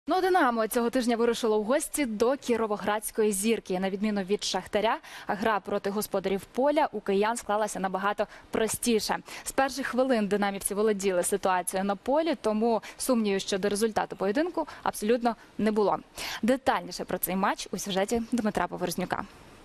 Ну, «Динамо» цього тижня вирушило в гості до Кіровоградської «Зірки». На відміну від «Шахтаря», гра проти господарів поля у киян склалася набагато простіше. З перших хвилин динамівці володіли ситуацією на полі, тому сумнівів щодо результату поєдинку абсолютно не було. Детальніше про цей матч у сюжеті Дмитра Поворознюка.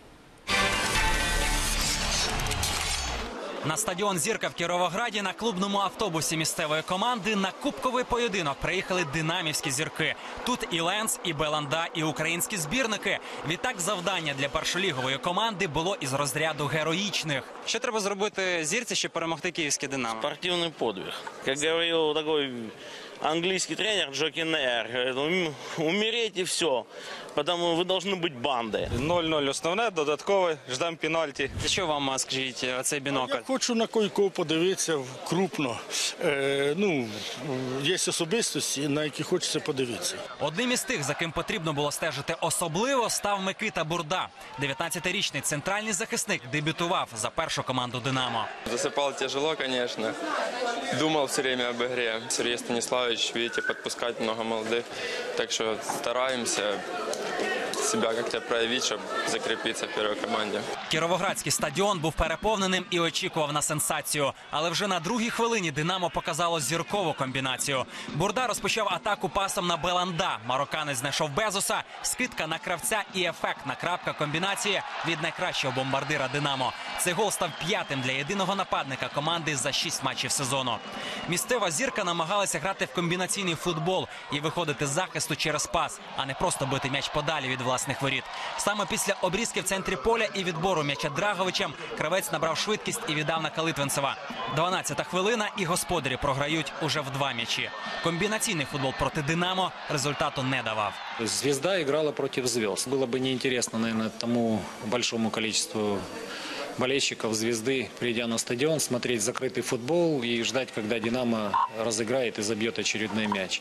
На стадіон «Зірка» в Кіровограді на клубному автобусі місцевої команди на кубковий поєдинок приїхали динамівські зірки. Тут і Ленс, і Беланда, і українські збірники. Відтак завдання для першолігової команди було із розряду героїчних. Що треба зробити зірці, щоб перемогти київське «Динамо»? Спортивный подвиг. Как говорил такой английский тренер Джоки Нейр, говорит, умереть и все, потому вы должны быть бандой. 0-0 основне, додаткове, ждемо пенальті. За що вам, скажіть, цей бінокль? Я хочу на койко подивитися крупно. Є особистості, на які хочеться подивитися. Одним із тих, за ким потрібно було стежити особливо, став Микита Бурда. 19-річний центральний захисник дебютував за першу команду «Динамо». Засыпал тяжело, конечно. Думал все время об игре. Сергей Станиславович, видите, подпускать много молодых. Так что стараемся себя как-то проявить, чтобы закрепиться в первой команде. Кіровоградський стадіон був переповненим і очікував на сенсацію. Але вже на другій хвилині «Динамо» показало зіркову комбінацію. Бурда розпочав атаку пасом на Беланда. Марокканець знайшов Безоса, скидка на кравця і ефектна крапка комбінації від найкращого бомбардира «Динамо». Цей гол став п'ятим для єдиного нападника команди за 6 матчів сезону. Місцева «Зірка» намагалася грати в комбінаційний футбол і виходити з захисту через пас, а не просто бити м'яч подалі від власних воріт. Саме після обрізки в центрі поля і відбору м'яча Драговичем кравець набрав швидкість і віддав на Калитвинцева. 12-та хвилина і господарі програють уже в 2 м'ячі. Комбінаційний футбол проти «Динамо» результату не давав. «Звезда» играла против звезд. Было бы неинтересно, наверное, тому большому количеству болельщиков «Звезды», придя на стадион, смотреть закрытый футбол и ждать, когда «Динамо» разыграет и забьет очередной мяч.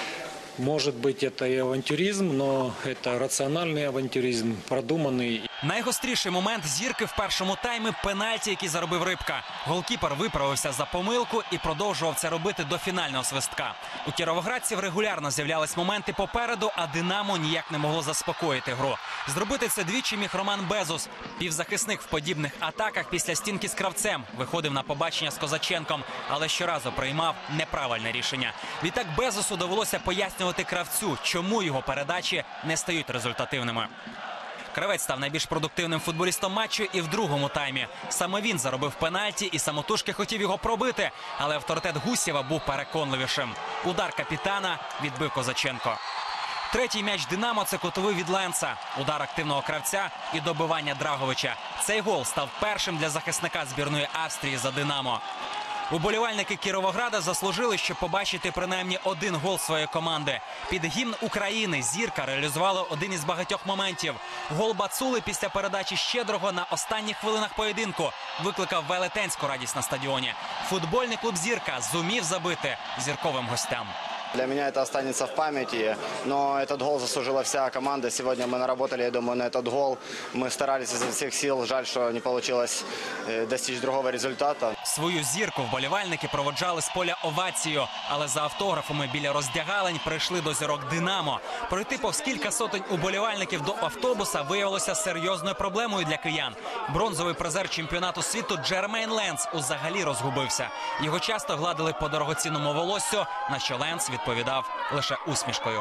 Может быть, это и авантюризм, но это рациональный авантюризм, продуманный. Найгостріший момент «Зірки» в першому таймі – пенальті, який заробив Рибка. Голкіпер виправився за помилку і продовжував це робити до фінального свистка. У кіровоградців регулярно з'являлись моменти попереду, а «Динамо» ніяк не могло заспокоїти гру. Зробити це двічі міг Роман Безос. Півзахисник в подібних атаках після стінки з кравцем виходив на побачення з Козаченком, але щоразу приймав неправильне рішення. Відтак Безосу довелося пояснювати кравцю, чому його передачі не стають результативними. Кравець став найбільш продуктивним футболістом матчу і в другому таймі. Саме він заробив пенальті і самотужки хотів його пробити, але авторитет Гусєва був переконливішим. Удар капітана відбив Козаченко. Третій м'яч «Динамо» – це кутовий від Ленса. Удар активного кравця і добивання Драговича. Цей гол став першим для захисника збірної Австрії за «Динамо». Уболівальники Кіровограда заслужили, щоб побачити принаймні один гол своєї команди. Під гімн України «Зірка» реалізувала один із багатьох моментів. Гол Бацули після передачі Щедрого на останніх хвилинах поєдинку викликав велетенську радість на стадіоні. Футбольний клуб «Зірка» зумів забити зірковим гостям. Для меня это останется в памяти, но этот гол заслужила вся команда. Сегодня мы наработали, я думаю, на этот гол. Мы старались изо всех сил, жаль, что не получилось достичь другого результата. Свою «Зірку» вболівальники проводжали з поля овацією, але за автографами біля роздягалень прийшли до зірок «Динамо». Пройти повз кілька сотень уболівальників до автобуса виявилося серйозною проблемою для киян. Бронзовий призер чемпіонату світу Джермейн Ленс узагалі розгубився. Його часто гладили по дорогоцінному волоссю, на що Ленс відповідав лише усмішкою.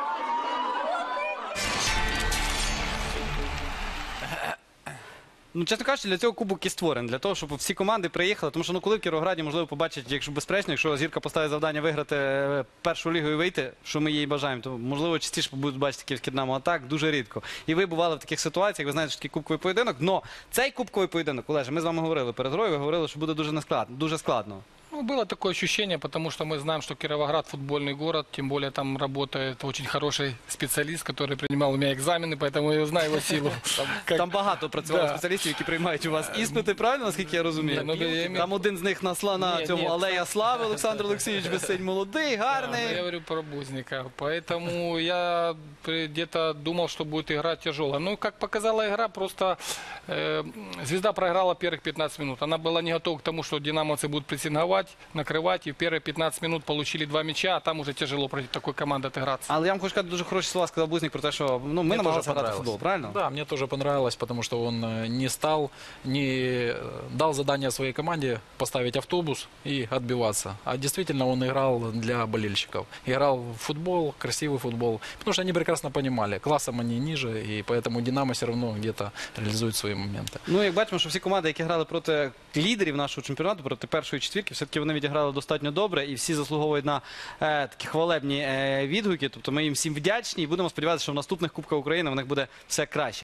Ну, чесно кажучи, для цього кубок і створений, для того, щоб всі команди приїхали. Тому що, коли в Кіровограді, можливо, побачать, якщо безперечно, якщо «Зірка» поставить завдання виграти першу лігу і вийти, що ми їй бажаємо, то, можливо, частіше будуть бачити київське «Динамо», а так дуже рідко. І ви бували в таких ситуаціях, ви знаєте, що такий кубковий поєдинок, но цей кубковий поєдинок, Олеже, ми з вами говорили перед грою, ви говорили, що буде дуже складно. Ну, было такое ощущение, потому что мы знаем, что Кировоград футбольный город, тем более там работает очень хороший специалист, который принимал у меня экзамены, поэтому я знаю его силу. Там багато працювало спеціалістів, які приймають у вас іспити, правильно, наскільки я розумію? Там один з них на цьому Алея Слави, Олександр Олексійович Весень, молодий, гарний. Я говорю про Бузника, поэтому я где-то думал, что будет игра тяжелая. Ну, как показала игра, просто «Звезда» проиграла первых 15 минут. Она была не готова к тому, что динамовцы будут прессинговать. накрывать. И в первые 15 минут получили 2 мяча, а там уже тяжело против такой команды отыграться. Але я вам хочу сказати, дуже хороші слова сказав Бузник про те, що ми Мне намагалися тоже грати в понравилось. футбол, правильно? Да, мне тоже понравилось, потому что он не дал задание своей команде поставить автобус и отбиваться. А действительно он играл для болельщиков. Играл в футбол, красивый футбол. Потому что они прекрасно понимали, классом они ниже, и поэтому «Динамо» все равно где-то реализует свои моменты. Ну, як бачимо, що всі команди, які грали проти лідерів нашого чемпіонату, проти першої четвірки, все-таки вони відіграли достатньо добре і всі заслуговують на такі хвалебні відгуки. Тобто ми їм всім вдячні і будемо сподіватися, що в наступних Кубках України в них буде все краще.